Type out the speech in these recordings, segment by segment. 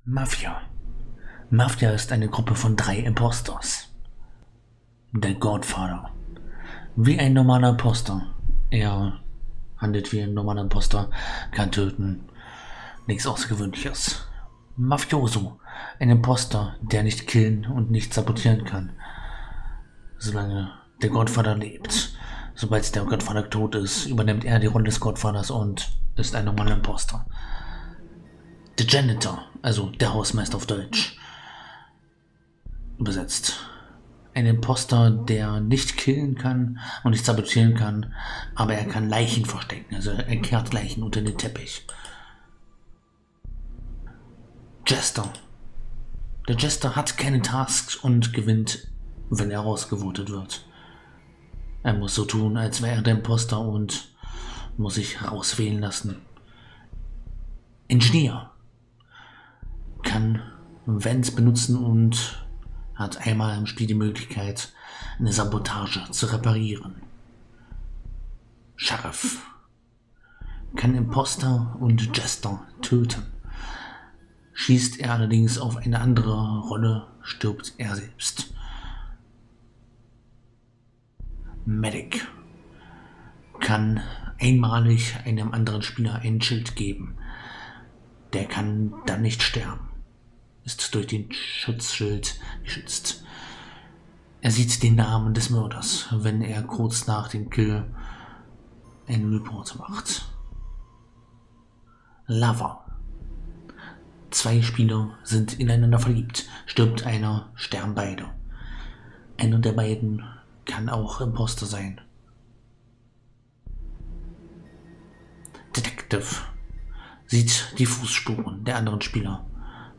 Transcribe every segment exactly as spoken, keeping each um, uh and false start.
Mafia. Mafia ist eine Gruppe von drei Impostors. Der Godfather. Wie ein normaler Imposter. Er handelt wie ein normaler Imposter, kann töten. Nichts Außergewöhnliches. Mafioso. Ein Imposter, der nicht killen und nicht sabotieren kann. Solange der Godfather lebt. Sobald der Godfather tot ist, übernimmt er die Rolle des Godfathers und ist ein normaler Imposter. Der Janitor, also der Hausmeister auf Deutsch. Übersetzt. Ein Imposter, der nicht killen kann und nicht sabotieren kann, aber er kann Leichen verstecken, also er kehrt Leichen unter den Teppich. Jester. Der Jester hat keine Tasks und gewinnt, wenn er rausgevotet wird. Er muss so tun, als wäre er der Imposter und muss sich rauswählen lassen. Ingenieur. Kann Vents benutzen und hat einmal im Spiel die Möglichkeit, eine Sabotage zu reparieren. Sheriff. Kann Imposter und Jester töten. Schießt er allerdings auf eine andere Rolle, stirbt er selbst. Medic. Kann einmalig einem anderen Spieler ein Schild geben. Der kann dann nicht sterben. Ist durch den Schutzschild geschützt. Er sieht den Namen des Mörders, wenn er kurz nach dem Kill einen Report macht. Lover. Zwei Spieler sind ineinander verliebt. Stirbt einer, sterben beide. Einer der beiden kann auch Imposter sein. Detective. Sieht die Fußspuren der anderen Spieler.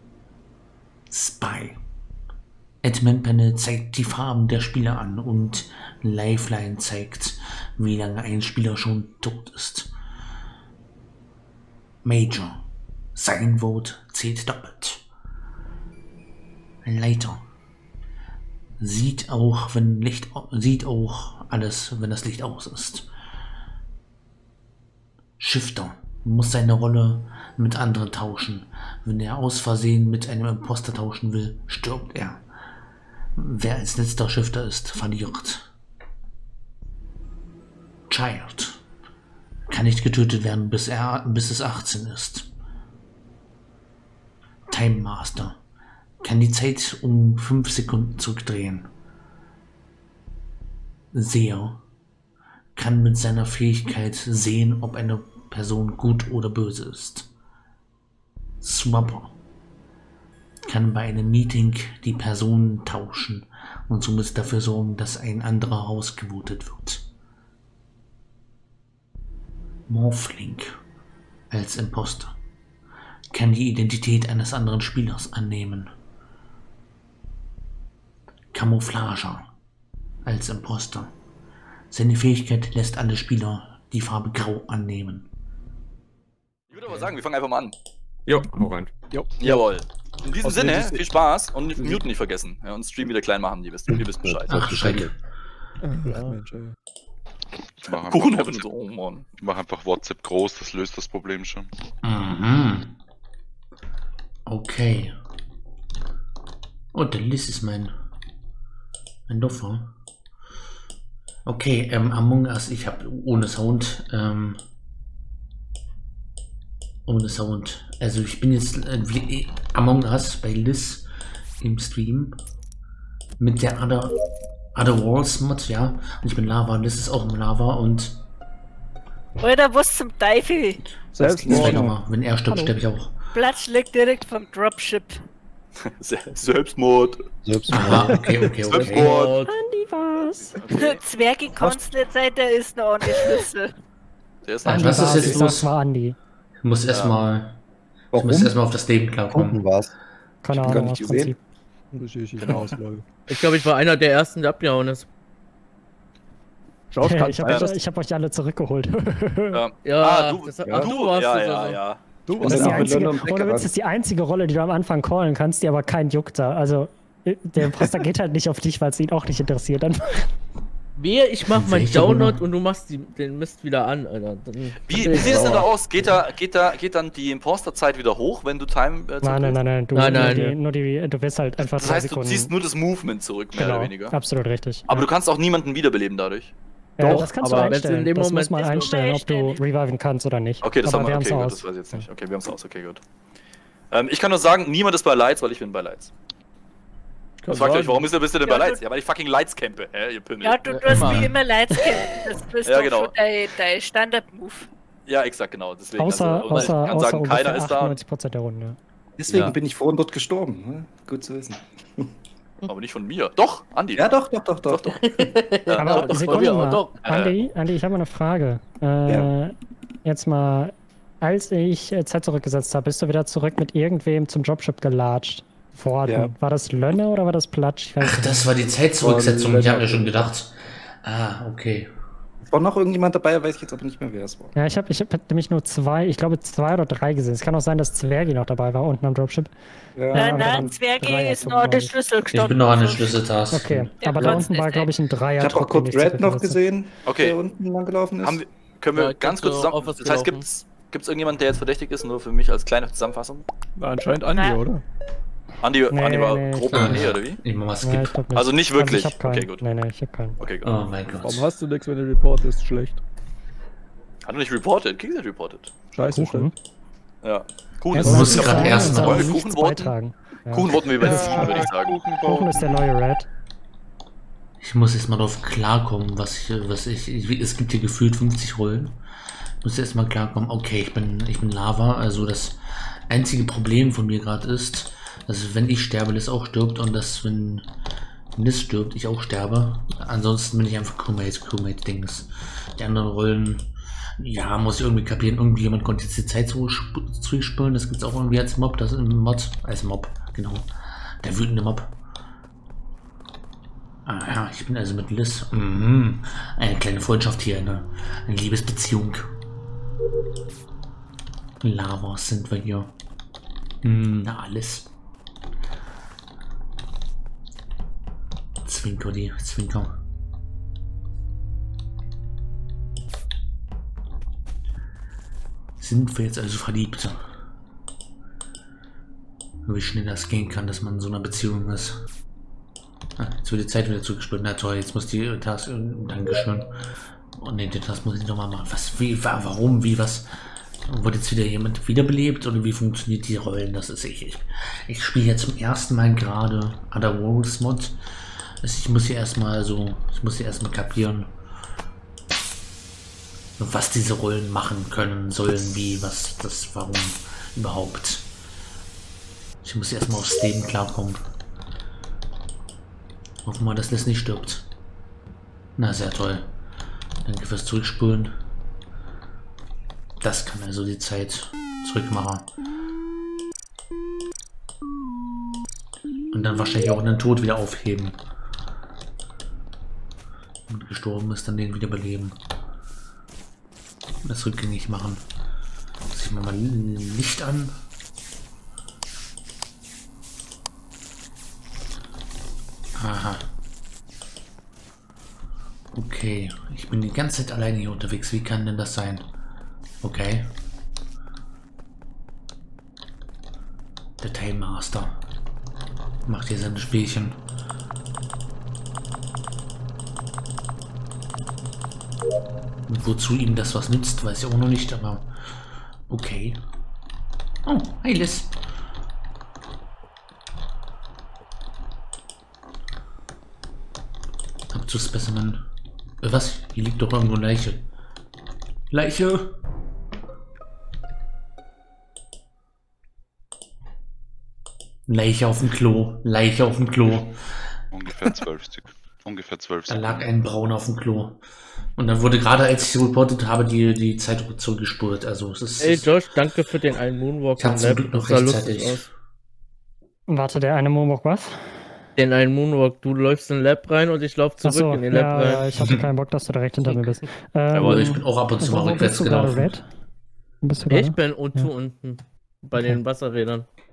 Spy. Admin Panel zeigt die Farben der Spieler an und Lifeline zeigt, wie lange ein Spieler schon tot ist. Major. Sein Vote zählt doppelt. Leiter. Sieht auch, wenn Licht, sieht auch alles, wenn das Licht aus ist. Shifter. Muss seine Rolle mit anderen tauschen. Wenn er aus Versehen mit einem Imposter tauschen will, stirbt er. Wer als letzter Shifter ist, verliert. Child. Kann nicht getötet werden, bis, er, bis es achtzehn ist. Time Master. Kann die Zeit um fünf Sekunden zurückdrehen. Seher. Kann mit seiner Fähigkeit sehen, ob eine Person gut oder böse ist. Swapper. Kann bei einem Meeting die Personen tauschen und somit dafür sorgen, dass ein anderer rausgevotet wird. Morphling. Als Imposter. Kann die Identität eines anderen Spielers annehmen. Camouflager. Als Imposter. Seine Fähigkeit lässt alle Spieler die Farbe Grau annehmen. Ich würde aber sagen, wir fangen einfach mal an. Jo, hau rein. Jo. Jawohl. In diesem Sinne, viel Spaß und Muten nicht vergessen. Ja, und Stream wieder klein machen, ihr wisst, ihr wisst Bescheid. Ach, Scheiße. Kuchen haben so, oh Mann. Mach einfach WhatsApp groß, das löst das Problem schon. Mhm. Okay. Oh, der Liz ist mein... mein Doffer. Okay, ähm, Among Us, ich habe ohne Sound, ähm... ohne Sound. Also ich bin jetzt äh, wie Among Us bei Liz im Stream mit der Other, Other Walls Mod, ja. Und ich bin Lava, Liz ist auch im Lava und... Oder was zum Teufel? Selbstmord. Wenn er stirbt, sterbe ich auch. Platz liegt direkt vom Dropship. Selbstmord. Selbstmord. Aha, okay, okay, okay. Selbstmord. Andi was? Okay. Zwerge kannst nicht sein, der ist noch ohne Schlüssel. Der ist Andi, was ist jetzt los? Das war Andi. Ich muss erstmal ja. muss erstmal auf das Leben klarkommen. Was? Keine Ahnung, was Prinzip. Genau. Ich glaube, ich war einer der ersten, der abgehauen ist. Hey, ich habe euch, ich hab euch alle zurückgeholt. Ja, ja, ah, du, das, ja, ach, du warst ja, es ja, also. ja. Du das ist die einzige, oder willst, das ist die einzige Rolle, die du am Anfang callen kannst, die aber keinen juckt da. Also, der Imposter geht halt nicht auf dich, weil es ihn auch nicht interessiert. Dann Wehe, ich mach meinen Welche Download Runde? und du machst die, den Mist wieder an, Alter. Dann Wie, bin wie ich sieht es denn da sauer. aus? Geht da, geht da, geht dann die Imposterzeit wieder hoch, wenn du Time äh, Nein, nein, nein, nein, du, Nein, nur, nein, die, ja. nur die, du wirst halt einfach Das zwei heißt, du Sekunden. ziehst nur das Movement zurück, mehr genau, oder weniger. absolut richtig. Aber ja. du kannst auch niemanden wiederbeleben dadurch. Ja, Doch, das kannst aber du wenn's in einstellen. dem Das Moment muss man ist, einstellen, ob du einstellen. reviven kannst oder nicht. Okay, das aber haben wir, okay, haben's gut, aus. das weiß ich jetzt nicht. Okay, wir haben es aus, okay, gut. Ähm, ich kann nur sagen, niemand ist bei Lights, weil ich bin bei Lights. Kann Fragt euch, sein. warum bist du, bist du denn Ja, bei du- Lights? Ja, weil ich fucking Lights campe, hä, ihr Pimmel. Ja, du Ja, tust immer. wie immer Lights campen. Das ist Ja, doch genau. schon dein, dein Standard-Move. Ja, exakt, genau. Deswegen, Außer, also, außer, ich kann außer sagen, keiner ist da. achtundneunzig Prozent der Runde. Deswegen Ja. bin ich vorhin dort gestorben. Ne? Gut zu wissen. Aber nicht von mir. Doch, Andi. Ja, doch, doch, doch, doch. Doch, doch. Ja, Aber doch, Sekunde ja, mal. doch. Andi, Andi, ich habe eine Frage. Äh, Ja. Jetzt mal, als ich äh, Zeit zurückgesetzt habe, bist du wieder zurück mit irgendwem zum Dropship gelatscht worden. Ja. War das Lönne oder war das Platsch? Ich weiß Ach, nicht. das war die Zeitzurücksetzung. Ich habe mir schon gedacht. Ah, okay. Es war noch irgendjemand dabei, weiß ich jetzt aber nicht mehr, wer es war. Ja, ich habe ich hab nämlich nur zwei, ich glaube zwei oder drei gesehen. Es kann auch sein, dass Zwergi noch dabei war unten am Dropship. Ja, aber Nein, nein, dann Zwergi Dreier ist zum noch der Beispiel. Schlüssel Ich gestorben. bin noch an der Schlüsseltaste. Okay, Der aber da Konst unten war, ist glaube ich, ein Dreier. ich habe auch kurz Red noch gesehen. gesehen, Okay. der unten lang gelaufen ist. Haben wir, können wir Ja, ich ganz bin kurz so zusammen. auf was Das heißt, gelaufen. gibt's, gibt's irgendjemanden, der jetzt verdächtig ist, nur für mich als kleine Zusammenfassung? War anscheinend Andi, Nein. oder? Andi, Nee, Andi war nee, grob ich in der glaub Nähe, nicht. oder wie? Ich mach mal Ja, Skip. ich glaub nicht. Also nicht wirklich. Also ich hab keinen. Okay, gut. Nee, nee, ich hab keinen. Okay, gut. Oh mein Warum Gott. hast du nichts, wenn du reportest? Schlecht. Hat er nicht reported? Kings hat reported. Scheiße, Kuchen. Ja. Kuchen Erst ist Du mal musst nicht gerade sagen erst und noch- dann Wollen wir nichts Kuchen voten? beitragen. Ja. Kuchen wollten wir über den Sieben, würde ich sagen. Kuchen ist der neue Red. Ich muss erst mal drauf klarkommen, was ich, was ich, ich, es gibt hier gefühlt fünfzig Rollen. Ich muss erst mal klarkommen, okay, ich bin, ich bin Lava, also das einzige Problem von mir gerade ist, dass wenn ich sterbe, Liz auch stirbt und dass wenn Liz stirbt, ich auch sterbe. Ansonsten bin ich einfach Crewmate, Crewmate-Dings. Die anderen Rollen, ja, muss ich irgendwie kapieren, irgendjemand konnte jetzt die Zeit zurückspülen, das gibt es auch irgendwie als Mob, das ist ein Mod, als Mob, genau. Der wütende Mob. Ah ja, ich bin also mit Liz. Mhm. Eine kleine Freundschaft hier, ne? Eine Liebesbeziehung. Lavas sind wir hier. Hm, na alles. Zwinker, die Zwinker. Sind wir jetzt also verliebt? Wie schnell das gehen kann, dass man in so einer Beziehung ist. Ah, jetzt wird die Zeit wieder zugespielt. Na toll, jetzt muss die Task. Dankeschön. Oh ne, den Task muss ich nochmal machen. Was, wie, wa- warum, wie, was? Wird jetzt wieder jemand wiederbelebt oder wie funktioniert die Rollen? Das ist ich. Ich, ich spiele jetzt zum ersten Mal gerade Other Worlds Mod. Also ich muss hier erstmal so. Ich muss hier erstmal kapieren, was diese Rollen machen können, sollen, wie, was, das, warum überhaupt. Ich muss erstmal aufs Leben klarkommen. Hoffen wir, dass das nicht stirbt. Na, sehr toll. Danke fürs Zurückspulen. Das kann also die Zeit zurückmachen. Und dann wahrscheinlich auch den Tod wieder aufheben. Und gestorben ist, dann den wieder beleben. Und das rückgängig machen. Muss ich mir mal Licht an. Aha. Okay, ich bin die ganze Zeit alleine hier unterwegs. Wie kann denn das sein? Okay. Der Time Master macht hier seine Spielchen. Und wozu ihm das was nützt, weiß ich auch noch nicht, aber okay. Oh, hey Liz. Ab zu Specimen. Äh, was? Hier liegt doch irgendwo eine Leiche. Leiche! Leiche auf dem Klo. Leiche auf dem Klo. Ungefähr zwölf Stück. Ungefähr zwölf Da Stück. lag ein Braun auf dem Klo. Und dann wurde gerade, als ich reportet habe, die, die Zeit zurückgespurt. Also es ist. Ey es- Josh, danke für den einen Moonwalk Ich hab im zum Lab. Glück noch Das sah lustig rechtzeitig. aus. Warte, der eine Moonwalk was? Den einen Moonwalk, du läufst in den Lab rein und ich laufe zurück Achso, in den Lab ja, rein. ja, ich hatte keinen Bock, dass du direkt hinter mir bist. Ähm, Aber ich bin auch ab und zu wo- mal wo rückwärts bist du gerade, gelaufen. Red? Wo bist du Ich gerade? bin unten Ja. unten bei Okay. den Wasserrädern.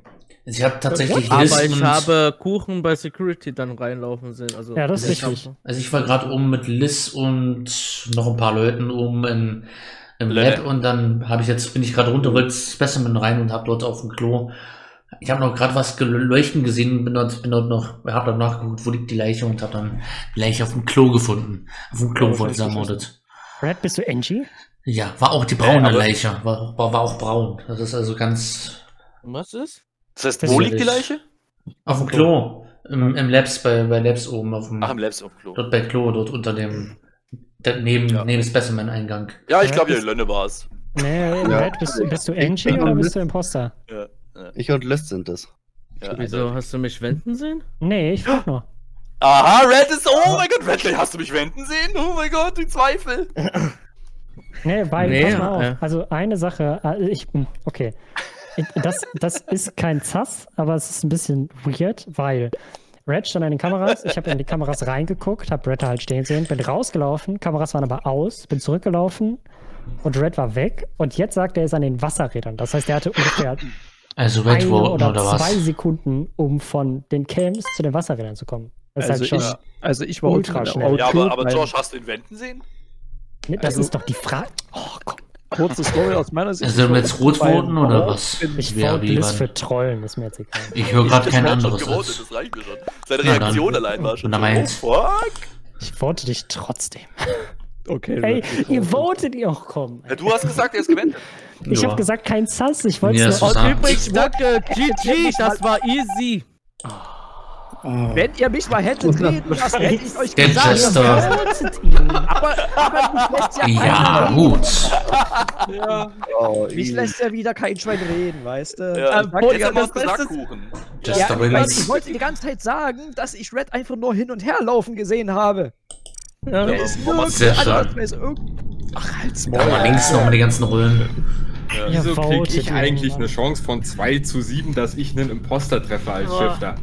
Ich habe tatsächlich Aber Liz ich und, habe Kuchen bei Security dann reinlaufen sehen. Also Ja, das ist ich richtig. hab- also ich war gerade oben mit Liz und noch ein paar Leuten oben im, im Lenne. Lab und dann habe ich jetzt bin ich gerade runter, wollte ins Specimen rein und habe dort auf dem Klo. Ich habe noch gerade was geleuchten gesehen, bin dort, bin dort noch, habe dort nachgeguckt, wo liegt die Leiche und habe dann die Leiche auf dem Klo gefunden. Auf dem Klo Ja, wurde sie wahrscheinlich ermordet. Brad, bist du Angie? Ja, war auch die braune aber- Leiche, war, war, war auch braun. Das ist also ganz Was ist? Das heißt, Das wo ist liegt die Leiche? auf dem Klo, im, im Labs, bei, bei Labs oben auf dem, Ach, im Labs auf dem Klo. dort bei Klo, dort unter dem, da- neben, Ja. neben Specimen-Eingang. Ja, ich Ja, glaube, ja, das- Lönne war es. Nee, Ja. Brad, bist, du- bist du Angie Ich- oder bist du Imposter? Ja, ja, Ich und Liz sind es. ja, Wieso, eindeutig. hast du mich wenden sehen? Nee, ich frag nur. Aha, Red ist. Oh mein Gott, Red, hast du mich wenden sehen? Oh mein Gott, die Zweifel. Nee, weil, Nee, pass mal auf. äh. Also eine Sache, äh, ich, hm, okay. Ich- Das, das ist kein Zass, aber es ist ein bisschen weird, weil Red stand an den Kameras, ich habe in die Kameras reingeguckt, habe Red da halt stehen sehen, bin rausgelaufen, Kameras waren aber aus, bin zurückgelaufen und Red war weg und jetzt sagt er, er ist an den Wasserrädern. Das heißt, er hatte ungefähr Also Red eine voten oder, oder, zwei was? Sekunden, um von den Cams zu den Wasserrädern zu kommen. Das Also ist halt ich, schon. also ich war ultra unten schnell. auf Ja, aber, Klo, aber weil- Josh, hast du ihn wenden sehen? Nee, das also- ist doch die Frage. Oh, komm. Kurze Story aus meiner Sicht. Also sollen wir jetzt rot voten oder was? Ich Wer vote wie Liz wann? für Trollen, ist mir jetzt egal. Ich höre gerade kein Ich hab anderes. schon gewotet, Als. das reicht mir schon. Seine Na dann. Reaktion allein war schon Na, so, meins. oh fuck. Ich vote dich trotzdem. Okay, Ey, Red, ich ihr auch. votet ihr auch kommen. Ja, du hast gesagt, er ist gewendet. Ich Ja. habe gesagt, kein Sass, ich wollte Ja, es das nur. ist- Und übrigens, danke, G G, das war easy. Wenn ihr mich mal hättet reden lassen, hätte ich euch Der gesagt. Jester. Votet ihn. Aber, aber mich lässt ja, Ja, keiner gut. reden. Oh, Mich lässt ja wieder kein Schwein reden, weißt du? Ja, Ich sag jetzt dir haben wir ganz uns gesagt, Bestes- Kuchen. Just Ja, the ich, weiß, ich wins. wollte die ganze Zeit sagen, dass ich Red einfach nur hin und her laufen gesehen habe. Ja, Der ist warum hast nirgends du das ansatzweise irgend... Ach, halt's Da mal Maul. links nochmal die ganzen Rollen. Ja, Wieso krieg votet ich ihn, eigentlich Mann. eine Chance von zwei zu sieben, dass ich einen Imposter treffe als Boah. Shifter?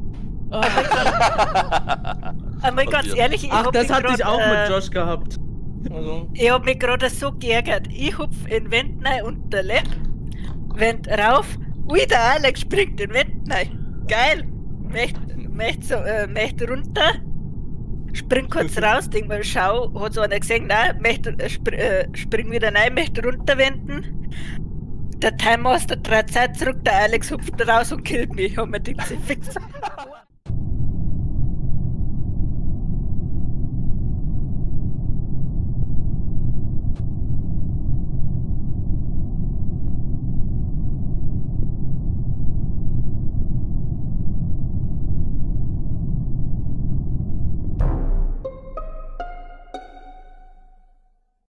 Aber ganz ehrlich, ich Ach, hab das mich hatte grad, ich auch äh, mit Josh gehabt. Also, Ich hab mich gerade so geärgert. Ich hupf in den Wend rein und der Lab Wend rauf. Ui, der Alex springt in den Wend rein. Geil. Möcht, möcht, so, äh, möcht runter. Spring kurz raus, denk mal, schau, hat so einer gesehen, nein, möcht, äh, spr äh, spring wieder rein, möchte runterwenden. Der Time Master trat Zeit zurück, der Alex hupft raus und killt mich. Ich hab mir gedacht, sie fix.